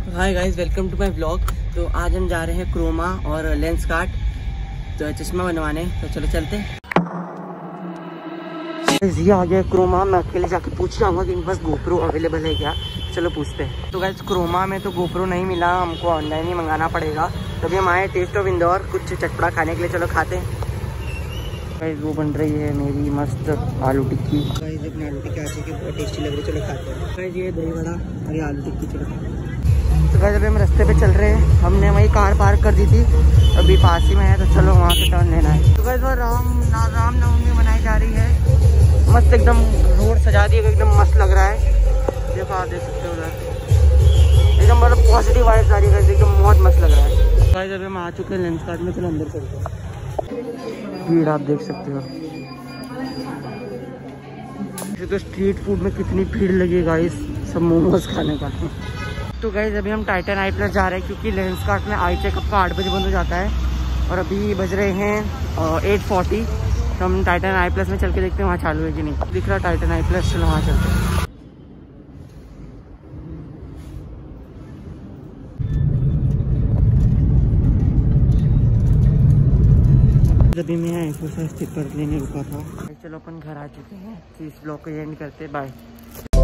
Hi guys, welcome to my vlog. तो आज हम जा रहे हैं क्रोमा और लेंस कार्ट तो चश्मा बनवाने। तो चलो चलते हैं। ये आ गया क्रोमा। मैं अकेले जाके पूछ रहा हूँ कि इनके पास गोप्रो अवेलेबल है क्या। चलो पूछते हैं। तो गाइस क्रोमा में तो गोप्रो नहीं मिला, हमको ऑनलाइन ही मंगाना पड़ेगा। तभी हम आए टेस्ट ऑफ इंदौर कुछ चटपटा खाने के लिए। चलो खाते हैं। गाइस वो बन रही है मेरी मस्त आलू टिक्की। गाइस अपनी आलू टिक्की आचे की बहुत टेस्टी लग रही है। चलो खाते हैं। गाइस ये दही बड़ा और ये आलू टिक्की। चलो तो गाइस अभी हम रास्ते पे चल रहे हैं। हमने वही कार पार्क कर दी थी, अभी पास ही में है। तो चलो वहाँ से टर्न लेना है। तो गाइस वो रामनवमी मनाई जा रही है। मस्त एकदम रोड सजा दी, एकदम मस्त लग रहा है। देखो आप देख सकते हो उधर एकदम मतलब पॉजिटिव वाइब्स आ रही है। एकदम बहुत मस्त लग रहा है। गाइस अभी हम आ चुके हैं लेंस कार्ट में। चलो अंदर चलते हैं। भीड़ आप देख सकते हो। तो स्ट्रीट फूड में कितनी भीड़ लगी गाइस, सब मोमोज खाने का। तो गाइस अभी हम टाइटन आई प्लस जा रहे हैं क्योंकि लेंस कार्ट में आई चेकअप का 8 बजे बंद हो जाता है और अभी बज रहे हैं 8:40। तो हम टाइटन आई प्लस में चल के देखते हैं वहाँ चालू है कि नहीं। दिख रहा टाइटन आई प्लस, चलो वहाँ चलते हैं। अभी मैं एक्सरसाइज कर लेने रुका था। चलो अपन घर आ चुके हैं। इस ब्लॉग को एंड करते, बाय।